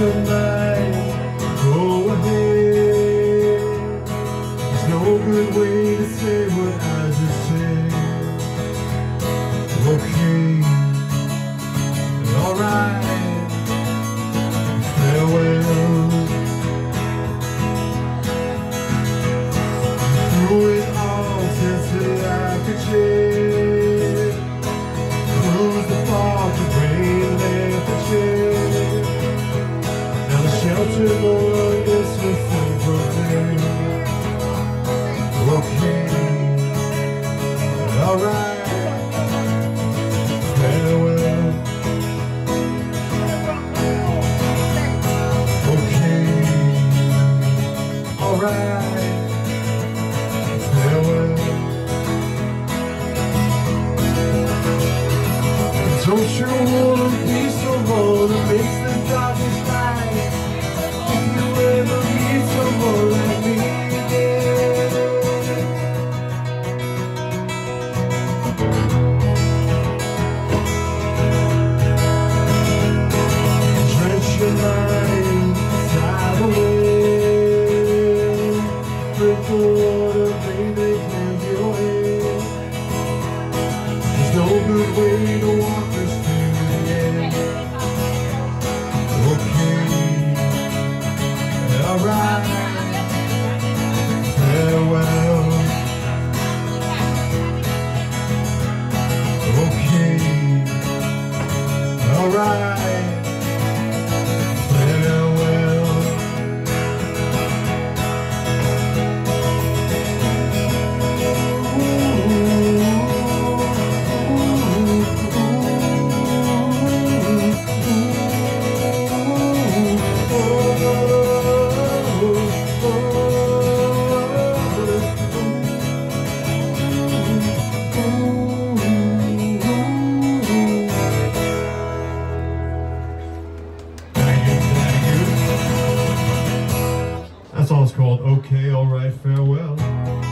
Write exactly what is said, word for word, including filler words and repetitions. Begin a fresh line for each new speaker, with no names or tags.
your mind, go ahead. There's no good way to say what I just said. Okay, alright, farewell. Through it all, tested like a jet. Cruise the fog, the rain left the jet. Now the shelter more is within protect. Okay, alright, farewell. Okay, alright, farewell. Don't you wanna be someone who makes the darkest light? If you ever meet someone like me again, drench your mind, dive away. Drink the water, baby, cleanse your head. There's no good way to walk this thing to the end. Okay, alright, farewell. Okay, alright, farewell. That song's called Okay, Alright, Farewell.